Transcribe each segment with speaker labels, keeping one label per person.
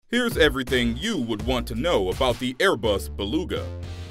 Speaker 1: Here's everything you would want to know about the Airbus Beluga.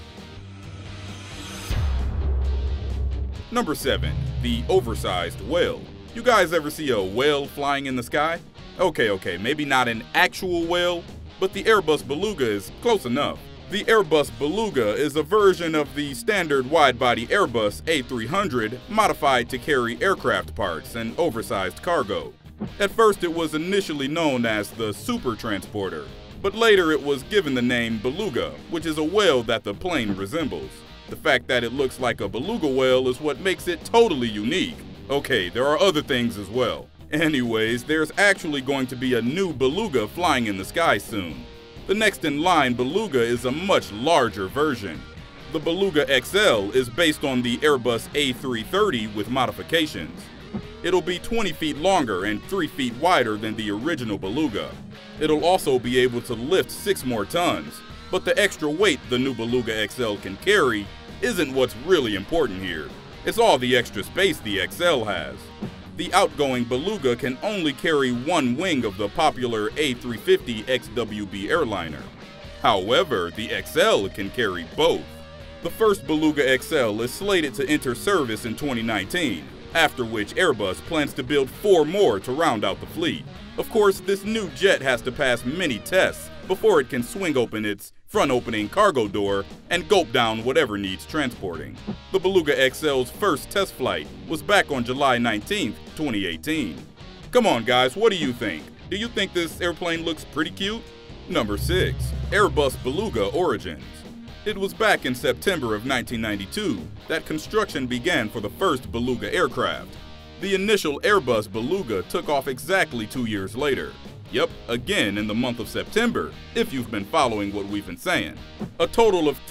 Speaker 1: Number 7. The Oversized Whale. You guys ever see a whale flying in the sky? Okay, maybe not an actual whale, but the Airbus Beluga is close enough. The Airbus Beluga is a version of the standard wide-body Airbus A300 modified to carry aircraft parts and oversized cargo. At first it was initially known as the Super Transporter, but later it was given the name Beluga, which is a whale that the plane resembles. The fact that it looks like a beluga whale is what makes it totally unique. Okay, there are other things as well. Anyways, there's actually going to be a new Beluga flying in the sky soon. The next in line Beluga is a much larger version. The Beluga XL is based on the Airbus A330 with modifications. It'll be 20 feet longer and 3 feet wider than the original Beluga. It'll also be able to lift 6 more tons, but the extra weight the new Beluga XL can carry isn't what's really important here. It's all the extra space the XL has. The outgoing Beluga can only carry one wing of the popular A350 XWB airliner. However, the XL can carry both. The first Beluga XL is slated to enter service in 2019. After which Airbus plans to build 4 more to round out the fleet. Of course, this new jet has to pass many tests before it can swing open its front-opening cargo door and gulp down whatever needs transporting. The Beluga XL's first test flight was back on July 19, 2018. Come on guys, what do you think? Do you think this airplane looks pretty cute? Number 6. Airbus Beluga Origins. It was back in September of 1992 that construction began for the first Beluga aircraft. The initial Airbus Beluga took off exactly 2 years later. Yep, again in the month of September, if you've been following what we've been saying. A total of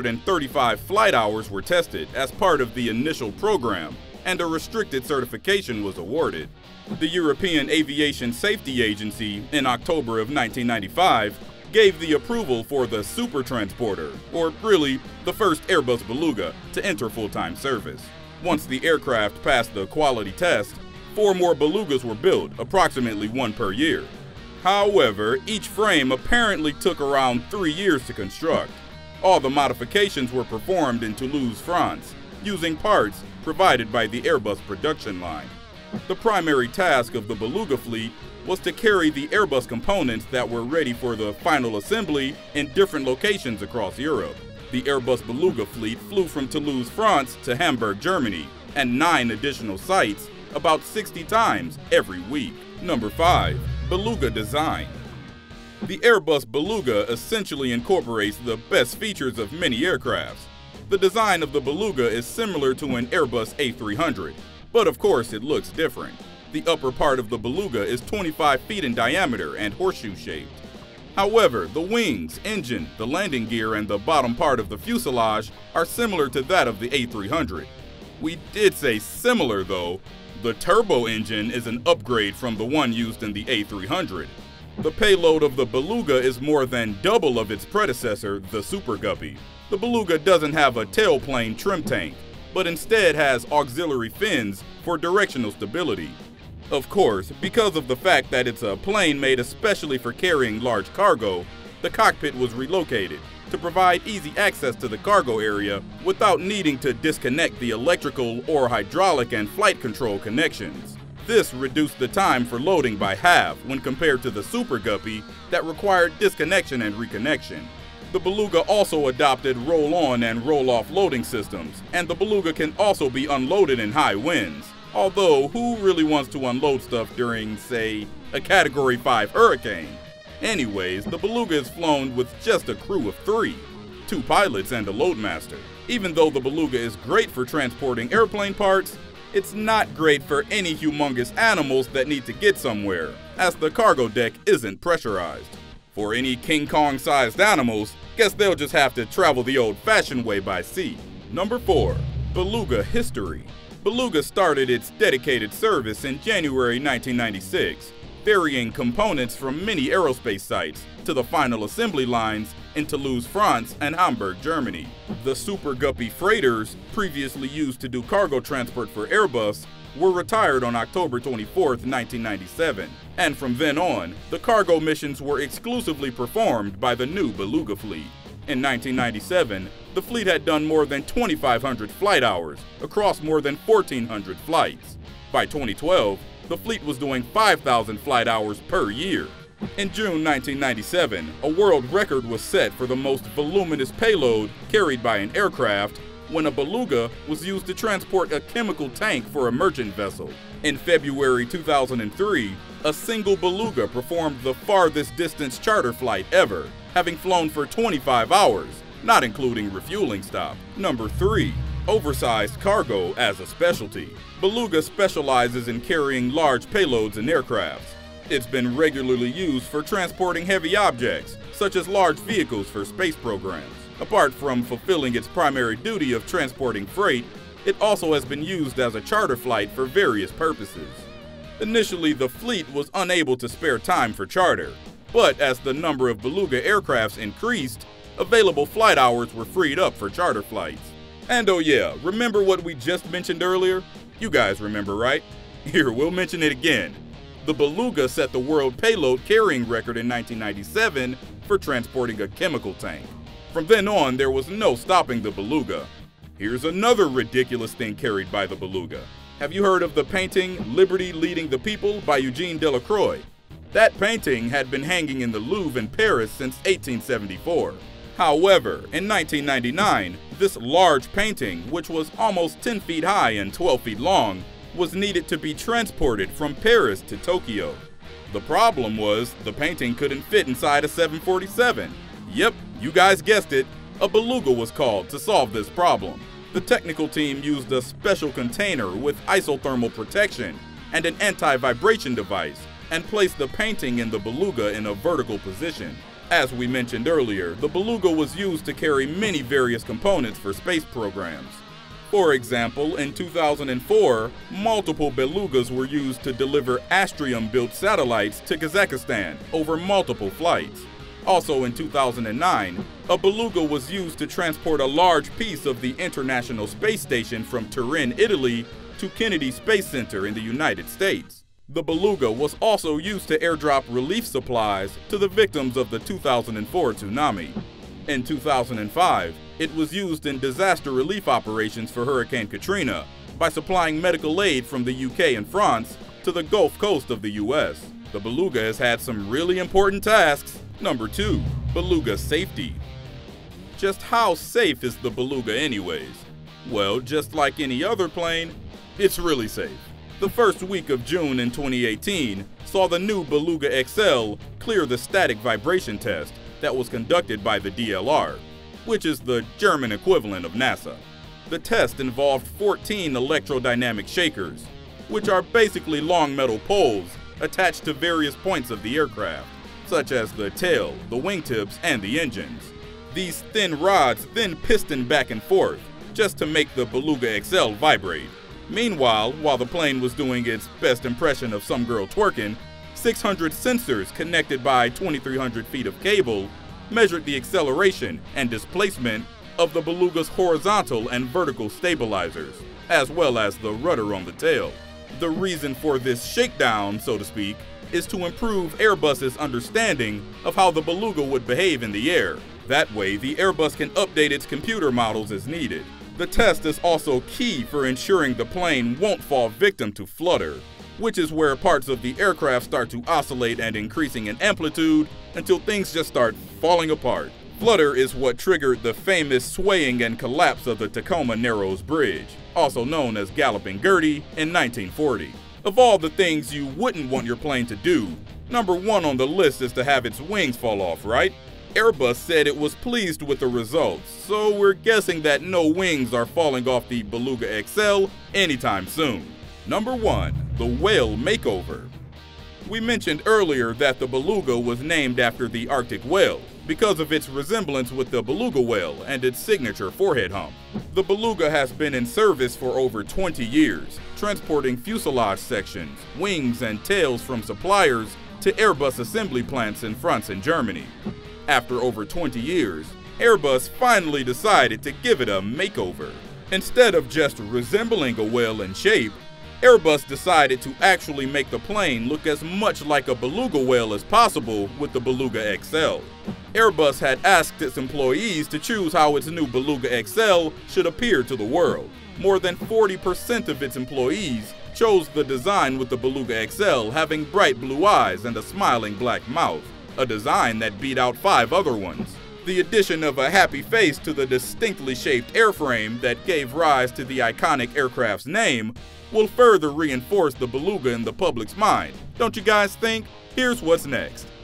Speaker 1: 335 flight hours were tested as part of the initial program, and a restricted certification was awarded. The European Aviation Safety Agency, in October of 1995, gave the approval for the Super Transporter, or really, the first Airbus Beluga, to enter full-time service. Once the aircraft passed the quality test, 4 more Belugas were built, approximately 1 per year. However, each frame apparently took around 3 years to construct. All the modifications were performed in Toulouse, France, using parts provided by the Airbus production line. The primary task of the Beluga fleet was to carry the Airbus components that were ready for the final assembly in different locations across Europe. The Airbus Beluga fleet flew from Toulouse, France to Hamburg, Germany, and 9 additional sites about 60 times every week. Number 5. Beluga Design. The Airbus Beluga essentially incorporates the best features of many aircrafts. The design of the Beluga is similar to an Airbus A300, but of course it looks different. The upper part of the Beluga is 25 feet in diameter and horseshoe-shaped. However, the wings, engine, the landing gear, and the bottom part of the fuselage are similar to that of the A300. We did say similar though. The turbo engine is an upgrade from the one used in the A300. The payload of the Beluga is more than double of its predecessor, the Super Guppy. The Beluga doesn't have a tailplane trim tank, but instead has auxiliary fins for directional stability. Of course, because of the fact that it's a plane made especially for carrying large cargo, the cockpit was relocated to provide easy access to the cargo area without needing to disconnect the electrical or hydraulic and flight control connections. This reduced the time for loading by half when compared to the Super Guppy that required disconnection and reconnection. The Beluga also adopted roll-on and roll-off loading systems, and the Beluga can also be unloaded in high winds. Although, who really wants to unload stuff during, say, a Category 5 hurricane? Anyways, the Beluga is flown with just a crew of 3, 2 pilots and a loadmaster. Even though the Beluga is great for transporting airplane parts, it's not great for any humongous animals that need to get somewhere, as the cargo deck isn't pressurized. For any King Kong-sized animals, guess they'll just have to travel the old-fashioned way by sea. Number 4. Beluga History. Beluga started its dedicated service in January 1996, varying components from many aerospace sites to the final assembly lines in Toulouse, France and Hamburg, Germany. The Super Guppy freighters, previously used to do cargo transport for Airbus, were retired on October 24, 1997, and from then on, the cargo missions were exclusively performed by the new Beluga fleet. In 1997, the fleet had done more than 2,500 flight hours across more than 1,400 flights. By 2012, the fleet was doing 5,000 flight hours per year. In June 1997, a world record was set for the most voluminous payload carried by an aircraft when a Beluga was used to transport a chemical tank for a merchant vessel. In February 2003, a single Beluga performed the farthest distance charter flight ever, having flown for 25 hours, not including refueling stop. Number 3. Oversized cargo as a specialty. Beluga specializes in carrying large payloads in aircrafts. It's been regularly used for transporting heavy objects, such as large vehicles for space programs. Apart from fulfilling its primary duty of transporting freight, it also has been used as a charter flight for various purposes. Initially, the fleet was unable to spare time for charter, but as the number of Beluga aircrafts increased, available flight hours were freed up for charter flights. And oh yeah, remember what we just mentioned earlier? You guys remember, right? Here, we'll mention it again. The Beluga set the world payload carrying record in 1997 for transporting a chemical tank. From then on, there was no stopping the Beluga. Here's another ridiculous thing carried by the Beluga. Have you heard of the painting Liberty Leading the People by Eugene Delacroix? That painting had been hanging in the Louvre in Paris since 1874. However, in 1999, this large painting, which was almost 10 feet high and 12 feet long, was needed to be transported from Paris to Tokyo. The problem was the painting couldn't fit inside a 747. Yep, you guys guessed it, a Beluga was called to solve this problem. The technical team used a special container with isothermal protection and an anti-vibration device and placed the painting in the Beluga in a vertical position. As we mentioned earlier, the Beluga was used to carry many various components for space programs. For example, in 2004, multiple Belugas were used to deliver Astrium-built satellites to Kazakhstan over multiple flights. Also in 2009, a Beluga was used to transport a large piece of the International Space Station from Turin, Italy to Kennedy Space Center in the United States. The Beluga was also used to airdrop relief supplies to the victims of the 2004 tsunami. In 2005, it was used in disaster relief operations for Hurricane Katrina by supplying medical aid from the UK and France to the Gulf Coast of the US. The Beluga has had some really important tasks. Number 2. Beluga safety. Just how safe is the Beluga anyways? Well, just like any other plane, it's really safe. The first week of June in 2018 saw the new Beluga XL clear the static vibration test that was conducted by the DLR, which is the German equivalent of NASA. The test involved 14 electrodynamic shakers, which are basically long metal poles attached to various points of the aircraft, such as the tail, the wingtips, and the engines. These thin rods then piston back and forth just to make the Beluga XL vibrate. Meanwhile, while the plane was doing its best impression of some girl twerking, 600 sensors connected by 2,300 feet of cable measured the acceleration and displacement of the Beluga's horizontal and vertical stabilizers, as well as the rudder on the tail. The reason for this shakedown, so to speak, is to improve Airbus's understanding of how the Beluga would behave in the air. That way, the Airbus can update its computer models as needed. The test is also key for ensuring the plane won't fall victim to flutter, which is where parts of the aircraft start to oscillate and increasing in amplitude until things just start falling apart. Flutter is what triggered the famous swaying and collapse of the Tacoma Narrows Bridge, also known as Galloping Gertie, in 1940. Of all the things you wouldn't want your plane to do, number 1 on the list is to have its wings fall off, right? Airbus said it was pleased with the results, so we're guessing that no wings are falling off the Beluga XL anytime soon. Number 1. The Whale Makeover. We mentioned earlier that the Beluga was named after the Arctic whale because of its resemblance with the beluga whale and its signature forehead hump. The Beluga has been in service for over 20 years, transporting fuselage sections, wings, and tails from suppliers to Airbus assembly plants in France and Germany. After over 20 years, Airbus finally decided to give it a makeover. Instead of just resembling a whale in shape, Airbus decided to actually make the plane look as much like a beluga whale as possible with the Beluga XL. Airbus had asked its employees to choose how its new Beluga XL should appear to the world. More than 40% of its employees chose the design with the Beluga XL having bright blue eyes and a smiling black mouth, a design that beat out 5 other ones. The addition of a happy face to the distinctly shaped airframe that gave rise to the iconic aircraft's name will further reinforce the Beluga in the public's mind. Don't you guys think? Here's what's next.